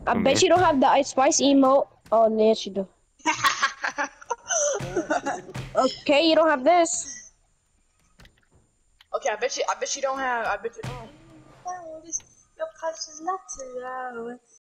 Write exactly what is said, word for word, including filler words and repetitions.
I From bet here? you don't have the Ice Spice emote. Oh, yes, you do. Okay, you don't have this. Okay, I bet you. I bet you don't have. I bet you don't.